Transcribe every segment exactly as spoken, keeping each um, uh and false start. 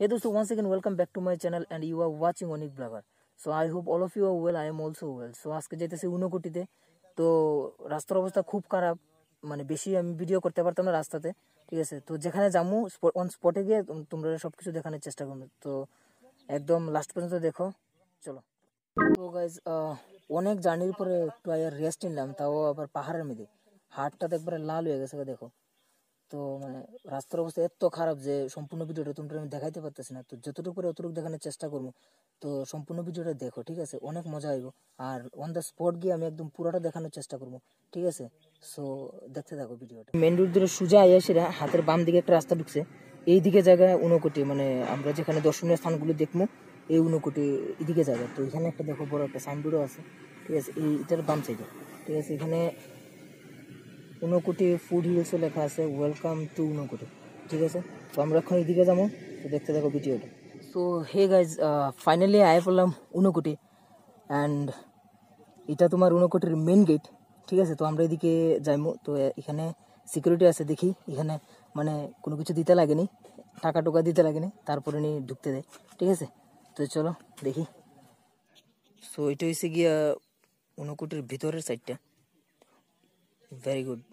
Hey dosto, once again welcome back to my channel and you are watching Onik Blogger. So I hope all of you are well. I am also well. So আজকে যাইতেছি উনকোটিতে। তো রাস্তার অবস্থা খুব খারাপ, মানে বেশি আমি ভিডিও করতে পারতাম না রাস্তাতে, ঠিক আছে। তো যেখানে যামু অন স্পটে গিয়ে তোমরা সবকিছু দেখানোর চেষ্টা করবো। তো একদম লাস্ট পর্যন্ত দেখো, চলো। তো গাইজ অনেক জার্নির পরে একটু আয়ার রেস্ট নিলাম, তাও আবার পাহাড়ের মধ্যে। হাটটা একবারে লাল হয়ে গেছে, দেখো। তো মানে রাস্তার অবস্থা এত খারাপ যে সম্পূর্ণ ভিডিওটা তোমরা আমি দেখাইতে পারতেছি না। তো যতটুকু করে অতটুকু দেখানোর চেষ্টা করবো। তো সম্পূর্ণ ভিডিওটা দেখো, ঠিক আছে, অনেক মজা আইব। আর অন দ্য স্পট গিয়ে আমি একদম পুরোটা দেখানোর চেষ্টা করবো, ঠিক আছে। সো দেখতে থাকো ভিডিওটা। মেন রোড ধরে সোজা আইয়া সেরা হাতের বাম দিকে একটা রাস্তা ঢুকছে, এই দিকে জায়গায় উনকোটি, মানে আমরা যেখানে দর্শনীয় স্থানগুলো দেখবো এই উনকোটি এদিকে জায়গা। তো এখানে একটা দেখো বড় একটা সাইনবোর্ডও আছে, ঠিক আছে, এই এটার বাম সাইডে, ঠিক আছে। এখানে উনকোটি ফুড হিলসও লেখা আছে, ওয়েলকাম টু উনকোটি, ঠিক আছে। তো আমরা এখন এদিকে যাবো, তো দেখতে থাকো ভিডিওটা। সো হে গাইজ, ফাইনালি আয় পড়লাম উনকোটি অ্যান্ড এটা তোমার উনকোটির মেন গেট, ঠিক আছে। তো আমরা এদিকে যাইমু। তো এখানে সিকিউরিটি আছে, দেখি এখানে মানে কোনো কিছু দিতে লাগেনি, টাকা টোকা দিতে লাগেনি, তারপরে নিয়ে ঢুকতে দেয়, ঠিক আছে। তো চলো দেখি। সো এটা হচ্ছে গিয়া উনকোটির ভিতরের সাইডটা, very good.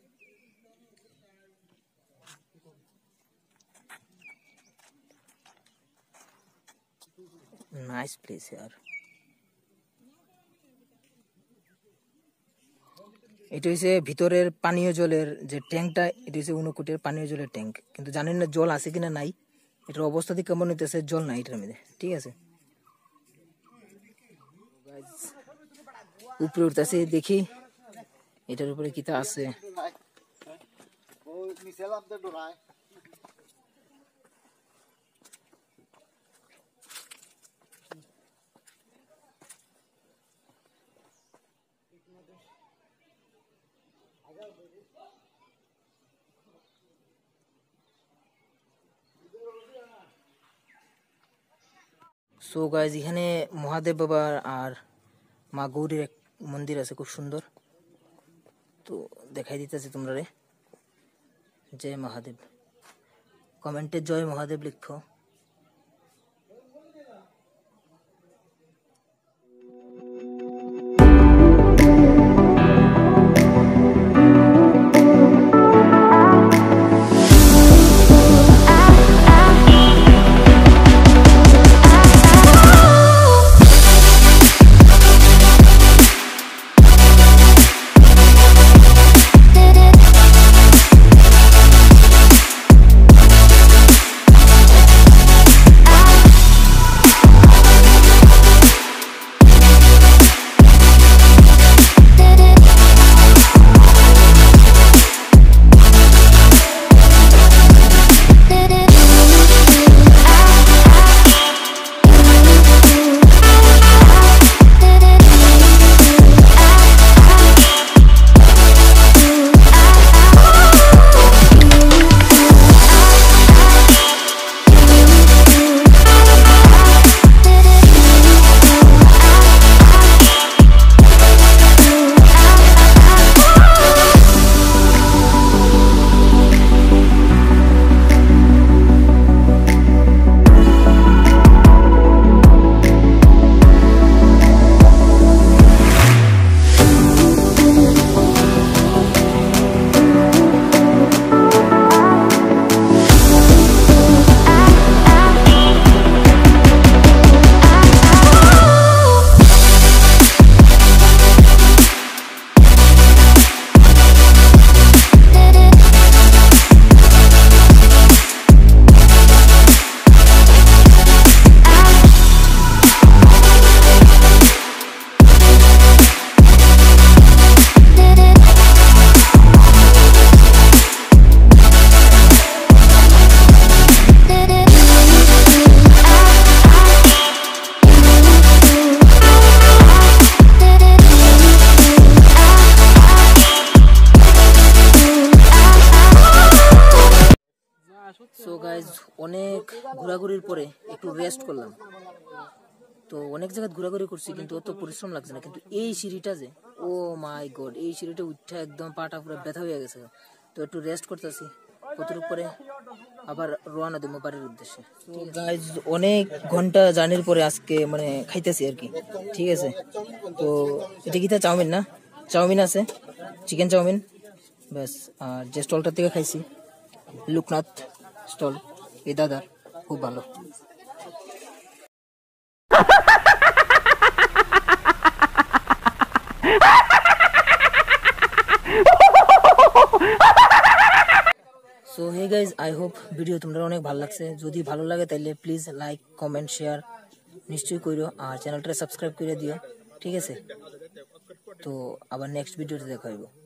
Nice place yaar. এটা হচ্ছে ভিতরের পানীয় জলের যে ট্যাঙ্কটা, এটা হচ্ছে উনকোটির পানীয় জলের ট্যাঙ্ক। কিন্তু জানেন না জল আছে কিনা নাই, এটার অবস্থা দিয়ে কেমন হইতেছে, জল নাই এটার মধ্যে, ঠিক আছে। উপরে উঠতেছে, দেখি এটার উপরে কিতা আছে। সো গাইজ এখানে মহাদেব বাবা আর মা গৌরীর এক মন্দির আছে, খুব সুন্দর। তো দেখাই দিতেছি তোমরা রে। জয় মহাদেব, কমেন্টে জয় মহাদেব লিখো। সো গাইজ অনেক ঘোরাঘুরির পরে একটু রেস্ট করলাম। তো অনেক জায়গায় ঘোরাঘুরি করছি কিন্তু অত পরিশ্রম লাগছে না। কিন্তু এই সিঁড়িটা যে, ও মাই গড, এই সিঁড়িটা উঠা একদম পাটা পুরো ব্যথা হয়ে গেছে। তো একটু রেস্ট করতেছি, কতটুকু পরে আবার রওনা দেবো বাড়ির উদ্দেশ্যে। তো গাইজ অনেক ঘন্টা জার্নির পরে আজকে মানে খাইতেছি আর কি, ঠিক আছে। তো এটা কি চাউমিন না, চাউমিন আছে, চিকেন চাউমিন ব্যাস। আর যে স্টলটার থেকে খাইছি লোকনাথ স্টল, এই দাদার খুব ভালো। So hey guys, I hope video তোমরা অনেক ভালো লাগছে। যদি ভালো লাগে তাহলে প্লিজ লাইক কমেন্ট শেয়ার নিশ্চয়ই করো, আর চ্যানেলটা সাবস্ক্রাইব করে দিও, ঠিক আছে। তো আবার নেক্সট ভিডিওতে দেখা হইব।